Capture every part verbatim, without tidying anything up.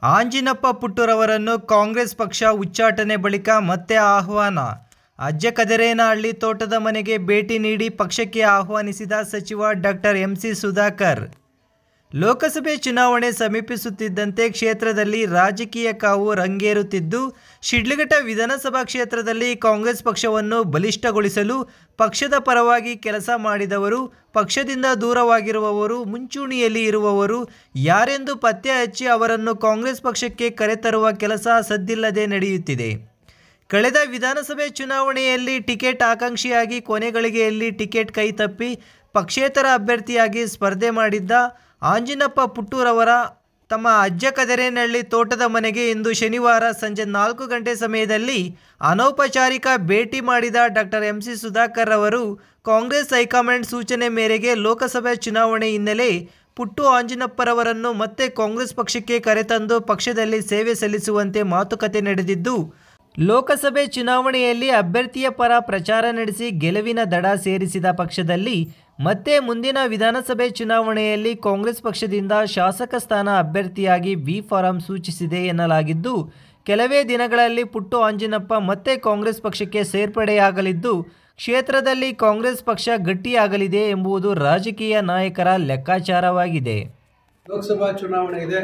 ಆಂಜಿನಪ್ಪ ಪುಟ್ಟೂರವರನ್ನು ಕಾಂಗ್ರೆಸ್ ಪಕ್ಷ ಉಚ್ಚಾಟನೆ ಬಳಿಕ ಮತ್ತೆ ಆಹ್ವಾನ. ಅಜ್ಜ ಕದಿರೇನಹಳ್ಳಿ ತೋಟದ ಮನೆಗೆ ಭೇಟಿ ನೀಡಿ ಪಕ್ಷಕ್ಕೆ ಆಹ್ವಾನಿಸಿದ ಸಚಿವ ಡಾಕ್ಟರ್ ಎಂ ಸಿ ಸುಧಾಕರ್. ಲೋಕಸಭೆ ಚುನಾವಣೆ ಸಮೀಪಿಸುತ್ತಿದ್ದಂತೆ ಕ್ಷೇತ್ರದಲ್ಲಿ ರಾಜಕೀಯ ಕಾವು ರಂಗೇರುತ್ತಿದ್ದು, ಶಿಡ್ಲಘಟ್ಟ ವಿಧಾನಸಭಾ ಕ್ಷೇತ್ರದಲ್ಲಿ ಕಾಂಗ್ರೆಸ್ ಪಕ್ಷವನ್ನು ಬಲಿಷ್ಠಗೊಳಿಸಲು ಪಕ್ಷದ ಪರವಾಗಿ ಕೆಲಸ ಮಾಡಿದವರು, ಪಕ್ಷದಿಂದ ದೂರವಾಗಿರುವವರು, ಮುಂಚೂಣಿಯಲ್ಲಿ ಇರುವವರು ಯಾರೆಂದು ಪತ್ತೆ ಹಚ್ಚಿ ಅವರನ್ನು ಕಾಂಗ್ರೆಸ್ ಪಕ್ಷಕ್ಕೆ ಕರೆತರುವ ಕೆಲಸ ಸದ್ದಿಲ್ಲದೆ ನಡೆಯುತ್ತಿದೆ. ಕಳೆದ ವಿಧಾನಸಭೆ ಚುನಾವಣೆಯಲ್ಲಿ ಟಿಕೆಟ್ ಆಕಾಂಕ್ಷಿಯಾಗಿ ಕೊನೆಗಳಿಗೆಯಲ್ಲಿ ಟಿಕೆಟ್ ಕೈತಪ್ಪಿ ಪಕ್ಷೇತರ ಅಭ್ಯರ್ಥಿಯಾಗಿ ಸ್ಪರ್ಧೆ ಮಾಡಿದ್ದ ಆಂಜಿನಪ್ಪ ಪುಟ್ಟೂರವರ ತಮ್ಮ ಅಜ್ಜ ಕದಿರೇನಹಳ್ಳಿ ತೋಟದ ಮನೆಗೆ ಇಂದು ಶನಿವಾರ ಸಂಜೆ ನಾಲ್ಕು ಗಂಟೆ ಸಮಯದಲ್ಲಿ ಅನೌಪಚಾರಿಕ ಭೇಟಿ ಮಾಡಿದ ಡಾಕ್ಟರ್ ಎಂ ಸಿ ಸುಧಾಕರ್ ಅವರು ಕಾಂಗ್ರೆಸ್ ಹೈಕಮಾಂಡ್ ಸೂಚನೆ ಮೇರೆಗೆ ಲೋಕಸಭೆ ಚುನಾವಣೆ ಹಿನ್ನೆಲೆ ಪುಟ್ಟು ಆಂಜಿನಪ್ಪರವರನ್ನು ಮತ್ತೆ ಕಾಂಗ್ರೆಸ್ ಪಕ್ಷಕ್ಕೆ ಕರೆತಂದು ಪಕ್ಷದಲ್ಲಿ ಸೇವೆ ಸಲ್ಲಿಸುವಂತೆ ಮಾತುಕತೆ ನಡೆದಿದ್ದು, ಲೋಕಸಭೆ ಚುನಾವಣೆಯಲ್ಲಿ ಅಭ್ಯರ್ಥಿಯ ಪರ ಪ್ರಚಾರ ನಡೆಸಿ ಗೆಲುವಿನ ದಡ ಸೇರಿಸಿದ ಪಕ್ಷದಲ್ಲಿ ಮತ್ತೆ ಮುಂದಿನ ವಿಧಾನಸಭೆ ಚುನಾವಣೆಯಲ್ಲಿ ಕಾಂಗ್ರೆಸ್ ಪಕ್ಷದಿಂದ ಶಾಸಕ ಸ್ಥಾನ ಅಭ್ಯರ್ಥಿಯಾಗಿ ವಿ ಫಾರಂ ಸೂಚಿಸಿದೆ ಎನ್ನಲಾಗಿದ್ದು, ಕೆಲವೇ ದಿನಗಳಲ್ಲಿ ಪುಟ್ಟು ಆಂಜಿನಪ್ಪ ಮತ್ತೆ ಕಾಂಗ್ರೆಸ್ ಪಕ್ಷಕ್ಕೆ ಸೇರ್ಪಡೆಯಾಗಲಿದ್ದು, ಕ್ಷೇತ್ರದಲ್ಲಿ ಕಾಂಗ್ರೆಸ್ ಪಕ್ಷ ಗಟ್ಟಿಯಾಗಲಿದೆ ಎಂಬುದು ರಾಜಕೀಯ ನಾಯಕರ ಲೆಕ್ಕಾಚಾರವಾಗಿದೆ. ಲೋಕಸಭಾ ಚುನಾವಣೆ ಇದೆ.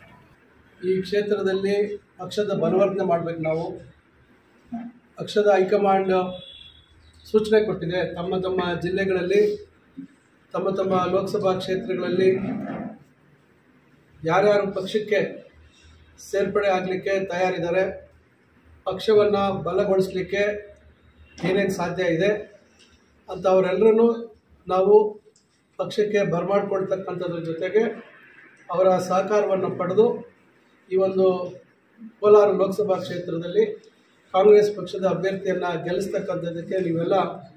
ಈ ಕ್ಷೇತ್ರದಲ್ಲಿ ಪಕ್ಷದ ಬಲವರ್ಧನೆ ಮಾಡಬೇಕು. ನಾವು ಪಕ್ಷದ ಹೈಕಮಾಂಡ್ ಸೂಚನೆ ಕೊಟ್ಟಿದೆ. ತಮ್ಮ ತಮ್ಮ ಜಿಲ್ಲೆಗಳಲ್ಲಿ, ತಮ್ಮ ತಮ್ಮ ಲೋಕಸಭಾ ಕ್ಷೇತ್ರಗಳಲ್ಲಿ ಯಾರ್ಯಾರು ಪಕ್ಷಕ್ಕೆ ಸೇರ್ಪಡೆ ಆಗಲಿಕ್ಕೆ ತಯಾರಿದ್ದಾರೆ, ಪಕ್ಷವನ್ನು ಬಲಗೊಳಿಸಲಿಕ್ಕೆ ಏನೇನು ಸಾಧ್ಯ ಇದೆ ಅಂತ ಅವರೆಲ್ಲರೂ ನಾವು ಪಕ್ಷಕ್ಕೆ ಬರಮಾಡ್ಕೊಳ್ತಕ್ಕಂಥದ್ರ ಜೊತೆಗೆ ಅವರ ಸಹಕಾರವನ್ನು ಪಡೆದು ಈ ಒಂದು ಕೋಲಾರ ಲೋಕಸಭಾ ಕ್ಷೇತ್ರದಲ್ಲಿ ಕಾಂಗ್ರೆಸ್ ಪಕ್ಷದ ಅಭ್ಯರ್ಥಿಯನ್ನು ಗೆಲ್ಲಿಸ್ತಕ್ಕಂಥದ್ದಕ್ಕೆ ನೀವೆಲ್ಲ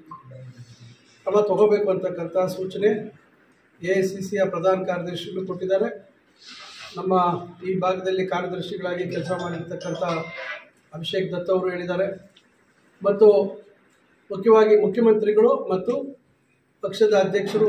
ಕ್ರಮ ತಗೋಬೇಕು ಅಂತಕ್ಕಂಥ ಸೂಚನೆ ಎ ಐ ಸಿ ಸಿಯ ಪ್ರಧಾನ ಕಾರ್ಯದರ್ಶಿಗಳು ಕೊಟ್ಟಿದ್ದಾರೆ. ನಮ್ಮ ಈ ಭಾಗದಲ್ಲಿ ಕಾರ್ಯದರ್ಶಿಗಳಾಗಿ ಕೆಲಸ ಮಾಡಿರ್ತಕ್ಕಂಥ ಅಭಿಷೇಕ್ ದತ್ ಅವರು ಹೇಳಿದ್ದಾರೆ. ಮತ್ತು ಮುಖ್ಯವಾಗಿ ಮುಖ್ಯಮಂತ್ರಿಗಳು ಮತ್ತು ಪಕ್ಷದ ಅಧ್ಯಕ್ಷರು,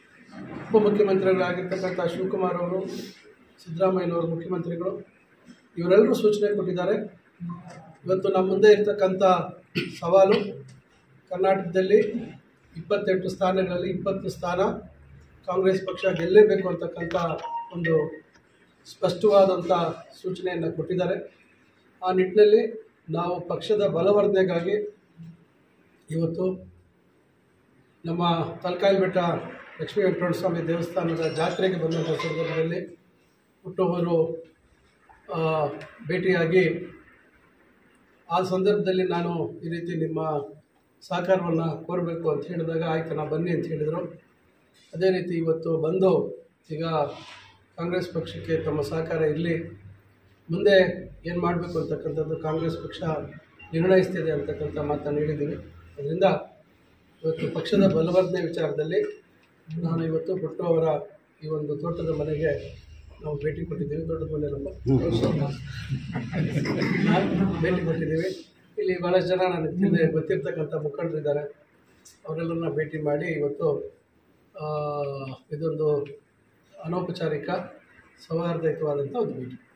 ಉಪಮುಖ್ಯಮಂತ್ರಿಗಳಾಗಿರ್ತಕ್ಕಂಥ ಶಿವಕುಮಾರ್ ಅವರು, ಸಿದ್ದರಾಮಯ್ಯನವರು ಮುಖ್ಯಮಂತ್ರಿಗಳು, ಇವರೆಲ್ಲರೂ ಸೂಚನೆ ಕೊಟ್ಟಿದ್ದಾರೆ. ಇವತ್ತು ನಮ್ಮ ಮುಂದೆ ಇರ್ತಕ್ಕಂಥ ಸವಾಲು, ಕರ್ನಾಟಕದಲ್ಲಿ ಇಪ್ಪತ್ತೆಂಟು ಸ್ಥಾನಗಳಲ್ಲಿ ಇಪ್ಪತ್ತು ಸ್ಥಾನ ಕಾಂಗ್ರೆಸ್ ಪಕ್ಷ ಗೆಲ್ಲಲೇಬೇಕು ಅಂತಕ್ಕಂಥ ಒಂದು ಸ್ಪಷ್ಟವಾದಂಥ ಸೂಚನೆಯನ್ನು ಕೊಟ್ಟಿದ್ದಾರೆ. ಆ ನಿಟ್ಟಿನಲ್ಲಿ ನಾವು ಪಕ್ಷದ ಬಲವರ್ಧನೆಗಾಗಿ ಇವತ್ತು ನಮ್ಮ ತಲಕಾಯಿ ಬೆಟ್ಟ ಲಕ್ಷ್ಮೀ ವೆಂಕಟರಮಣ ಸ್ವಾಮಿ ದೇವಸ್ಥಾನದ ಜಾತ್ರೆಗೆ ಬಂದಂಥ ಸಂದರ್ಭದಲ್ಲಿ ಪುಟ್ಟವರು ಭೇಟಿಯಾಗಿ ಆ ಸಂದರ್ಭದಲ್ಲಿ ನಾನು ಈ ರೀತಿ ನಿಮ್ಮ ಸಹಕಾರವನ್ನು ಕೋರಬೇಕು ಅಂತ ಹೇಳಿದಾಗ ಆಯ್ತು ನಾ ಬನ್ನಿ ಅಂತ ಹೇಳಿದರು. ಅದೇ ರೀತಿ ಇವತ್ತು ಬಂದು ಈಗ ಕಾಂಗ್ರೆಸ್ ಪಕ್ಷಕ್ಕೆ ತಮ್ಮ ಸಹಕಾರ ಇರಲಿ, ಮುಂದೆ ಏನು ಮಾಡಬೇಕು ಅಂತಕ್ಕಂಥದ್ದು ಕಾಂಗ್ರೆಸ್ ಪಕ್ಷ ನಿರ್ಣಯಿಸ್ತಿದೆ ಅಂತಕ್ಕಂಥ ಮಾತನ್ನು ಹೇಳಿದ್ದೀವಿ. ಅದರಿಂದ ಇವತ್ತು ಪಕ್ಷದ ಬಲವರ್ಧನೆ ವಿಚಾರದಲ್ಲಿ ನಾನು ಇವತ್ತು ಪುಟ್ಟು ಅವರ ಈ ಒಂದು ತೋಟದ ಮನೆಗೆ ನಾವು ಭೇಟಿ ಕೊಟ್ಟಿದ್ದೀವಿ. ದೊಡ್ಡದ ಮನೆ ನಮ್ಮ ಭೇಟಿ ಕೊಟ್ಟಿದ್ದೀವಿ. ಇಲ್ಲಿ ಭಾಳಷ್ಟು ಜನ ನನಗೆ ಹಿಂದೆ ಗೊತ್ತಿರ್ತಕ್ಕಂಥ ಮುಖಂಡರಿದ್ದಾರೆ. ಅವರೆಲ್ಲರನ್ನ ಭೇಟಿ ಮಾಡಿ ಇವತ್ತು ಇದೊಂದು ಅನೌಪಚಾರಿಕ ಸೌಹಾರ್ದಯುತವಾದಂಥ ಒಂದು ಭೇಟಿ.